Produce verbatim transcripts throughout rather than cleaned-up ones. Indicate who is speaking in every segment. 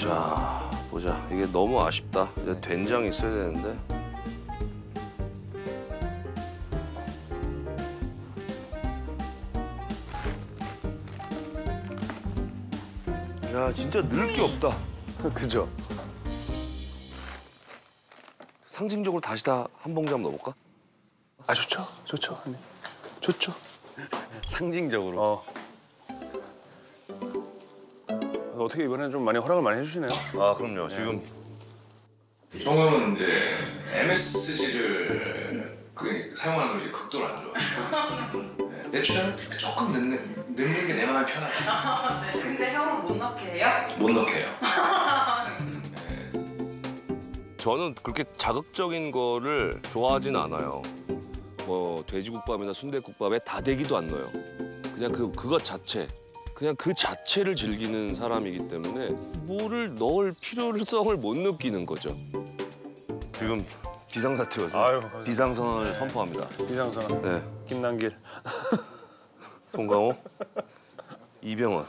Speaker 1: 자, 보자. 이게 너무 아쉽다. 이제 된장이 있어야 되는데. 야, 진짜 넣을 게 없다.
Speaker 2: 그죠?
Speaker 1: 상징적으로 다시 다 한 봉지 한번 넣어볼까?
Speaker 2: 아, 좋죠. 좋죠. 좋죠.
Speaker 3: 상징적으로.
Speaker 2: 어. 어떻게 이번엔 좀 많이 허락을 많이 해주시네요.
Speaker 1: 아, 그럼요. 지금
Speaker 4: 종형은 이제 엠에스지를 그 사용하는 걸 이제 극도로 안 좋아해요. 네, 내추럴 조금 넣는, 넣는 게 내 마음이 편하다.
Speaker 5: 네. 근데 형은 못 넣게 해요?
Speaker 4: 못 넣게요.
Speaker 1: 저는 그렇게 자극적인 거를 좋아하진 않아요. 뭐 돼지국밥이나 순댓국밥에 다대기도 안 넣어요. 그냥 그 그것 자체, 그냥 그 자체를 즐기는 사람이기 때문에 물을 넣을 필요성을 못 느끼는 거죠. 지금 비상사태여서
Speaker 2: 아유,
Speaker 1: 비상선언을 선포합니다.
Speaker 2: 비상선언.
Speaker 1: 네,
Speaker 2: 김남길.
Speaker 1: 송강호, 이병헌,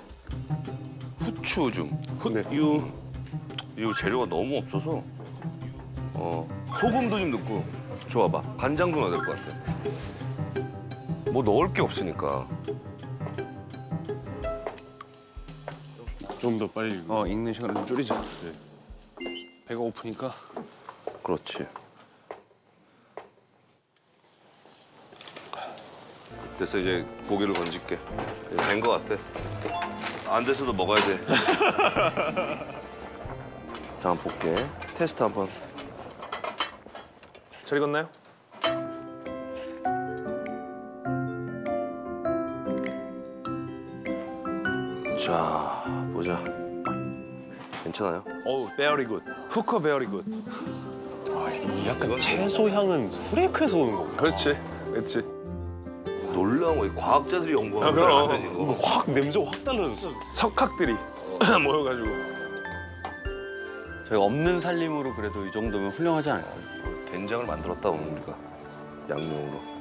Speaker 1: 후추 좀.
Speaker 2: 네.
Speaker 1: 이거 이거 재료가 너무 없어서 어 소금도 좀 넣고 좋아봐. 간장도 넣어야 될 것 같아. 뭐 넣을 게 없으니까.
Speaker 2: 좀 더 빨리. 어, 익는 시간을 좀 줄이자. 네. 배가 고프니까.
Speaker 1: 그렇지. 됐어, 이제 고기를 건질게. 된 것 같아. 안 돼서도 먹어야 돼. 자, 한번 볼게. 테스트 한번.
Speaker 2: 잘 익었나요?
Speaker 1: 자, 보자. 괜찮아요?
Speaker 2: 어우, very good. 후커 very good. 아, 이게 약간 채소 향은 후레이크에서 오는 거구나. 그렇지, 그렇지.
Speaker 1: 놀라운 거, 과학자들이 연구한
Speaker 2: 아, 그럼.
Speaker 1: 거야, 이거.
Speaker 2: 확 냄새가 확 달라졌어. 석학들이 어. 모여가지고.
Speaker 3: 저희가 없는 살림으로 그래도 이 정도면 훌륭하지 않을까요?
Speaker 1: 된장을 만들었다 오늘 우리가 양념으로.